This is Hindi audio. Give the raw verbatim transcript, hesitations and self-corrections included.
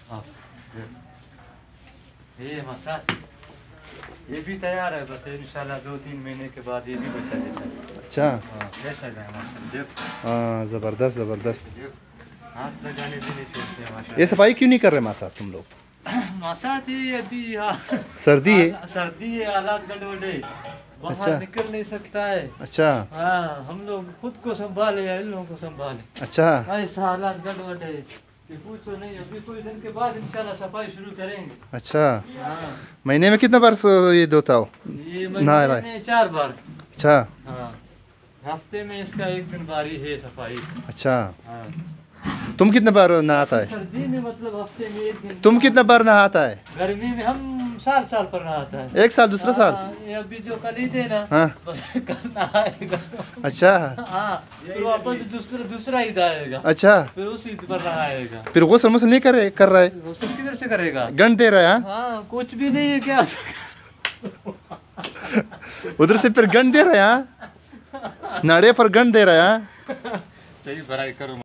हाँ, ये मसाज ये भी तैयार है, बस इंशाल्लाह दो तीन महीने के बाद ये भी बचा देता है। अच्छा हाँ, कैसा है माशाल्लाह, हाँ, ज़बरदस्त ज़बरदस्त। हाथ लगाने भी नहीं छोड़ते हैं माशाल्लाह। ये सफाई क्यों नहीं कर रहे मासा तुम लोग? मासा थी अभी यहाँ सर्दी है। सर्दी है, हालात गड़बड़े, बाहर अच्छा। निकल नहीं सकता है। अच्छा हाँ, हम लोग खुद को संभाले या इन लोगों को संभाले, अच्छा ऐसा हालात गड़बड़े कि पूछो नहीं। अभी कुछ दिन के बाद इंशाल्लाह सफाई शुरू करेंगे। अच्छा। हाँ, महीने में कितना बार सो- ये धोता हो? ये नहा रहा महीने है। में चार बार। अच्छा हाँ, हफ्ते में इसका एक दिन बारी है सफाई। अच्छा। हाँ, तुम कितने बार नहाता है? सर्दी में मतलब हफ्ते में एक दिन। तुम कितना बार नहाता है? गर्मी में हम साल साल पर नहाता है। एक साल दूसरा साल? हाँ, ये अभी जो कल ही थे ना, हाँ बस कल नहाएगा। अच्छा हाँ, फिर वापस दूसरा दूसरा ईद आएगा, अच्छा। फिर उस ईद पर नहाएगा। फिर वो समझ नहीं करे कर रहा है? वो सब किधर से करेगा? गंड दे रहा है? हाँ, कुछ भी नहीं है क्या? उधर से फिर गंड दे रहा है? नाड़े पर गंड दे रहा है? सही भराई करो।